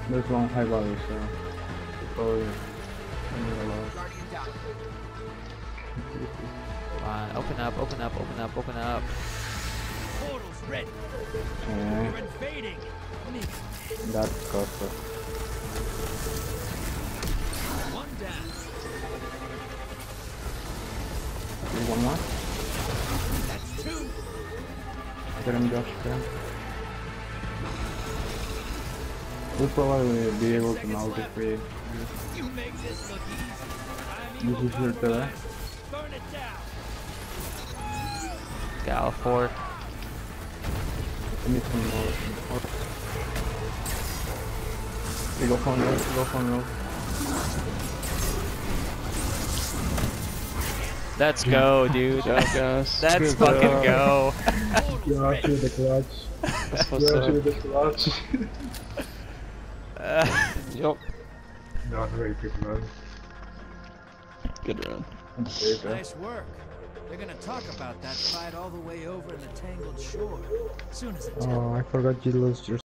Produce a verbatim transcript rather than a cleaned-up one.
There's one high value, so probably only allowed. Come on, open up, open up, open up, open up. Portal's ready. Okay, We're invading. Me. that's cost us. One down. One more? That's two. Get him, Josh, get him. We'll probably be able to mount if we You make this look easy. use this here today. Burn it down. Gal four. We need some more. more. We go phone roll, we go phone roll. Let's go, dude. Jackass. Let's Good fucking job. go. Josh with the clutch. That's what's Josh up. with the clutch. Uh, Yup. Not very good run. Good run. Okay, bro. Nice work. They're gonna talk about that fight all the way over in the Tangled Shore. Soon as it's Oh, I forgot you lost your